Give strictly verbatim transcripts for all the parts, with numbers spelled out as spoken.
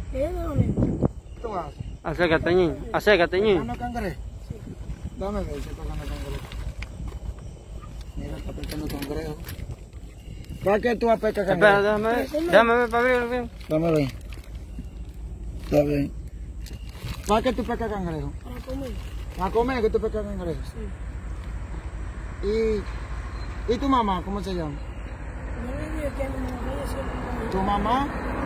¿Es de dónde? ¿Qué tú haces? Acércate, niño. Acércate, niño. ¿Pescando cangrejo? Sí. Dame ver si está pescando cangrejo. Mira, está pescando cangrejo. ¿Para qué tú vas a pescar cangrejo? Espera, déjame ver. Déjame ver para abrirlo bien. Dame ver. Está bien. ¿Para qué tú pescas cangrejo? Para comer. ¿A comer que tú pescas cangrejo? Sí. ¿Y, ¿Y tu mamá? ¿Cómo se llama? Yo le digo que mi mamá falleció. ¿Tu mamá?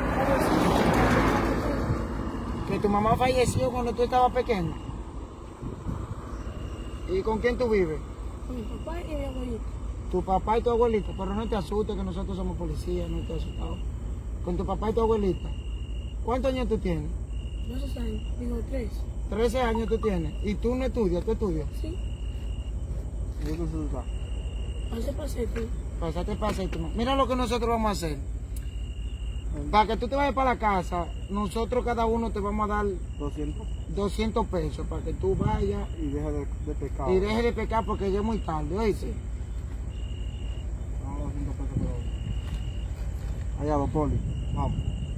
Falleció. Que tu mamá falleció cuando tú estabas pequeño. ¿Y con quién tú vives? Con mi papá y mi abuelita. Tu papá y tu abuelita. Pero no te asustes que nosotros somos policías, no te asustado. Con tu papá y tu abuelita. ¿Cuántos años tú tienes? doce años, digo tres. trece años tú tienes. ¿Y tú no estudias? ¿Tú estudias? Sí. ¿Y tú estudias? Pase, pase, tú. Pásate, pásate. Mira lo que nosotros vamos a hacer. Para que tú te vayas para la casa, nosotros cada uno te vamos a dar doscientos doscientos pesos para que tú vayas y deje de, de pescar. y dejes de pecar porque ya es muy tarde, ¿oíste? Vamos a doscientos pesos por hoy. Allá, los polis. Vamos.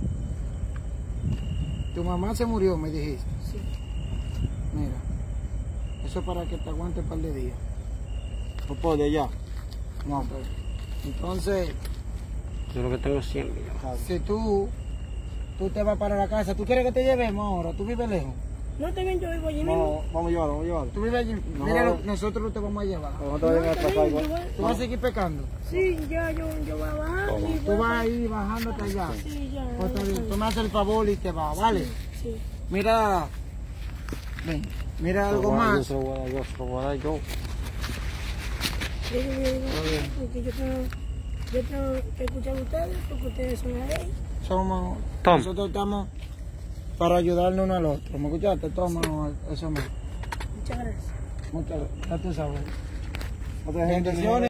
Tu mamá se murió, me dijiste. Sí. Mira, eso es para que te aguante un par de días. Los polis, allá. No, pues. Entonces, Yo lo que tengo es cien millones. si tú, tú te vas para la casa, ¿tú quieres que te llevemos ahora? ¿Tú vives lejos? No te ven, yo vivo allí No, mismo. vamos a llevarlo, vamos a llevarlo. ¿Tú vives allí? No. Mira, lo- nosotros te vamos a llevar. Pero no te vayas a está pasar bien, igual. yo voy- ¿Tú vas a seguir pecando? Sí, ya, yo, yo voy a bajar. y Tú voy vas a ir bajándote allá. Sí, ya. Pues está bien, tú me haces el favor y te vas, ¿vale? Sí. Mira, ven, mira algo Yo más. se lo voy a dar yo, se lo voy a dar yo. Yo digo, yo digo, porque yo tengo, yo tengo que escuchar a ustedes, porque ustedes son la ley. Somos, Tom. nosotros estamos para ayudarnos uno al otro. ¿Me escuchaste? Toma eso mismo. Muchas gracias. Muchas gracias. Ya tú sabes. Otra gente. Bendiciones.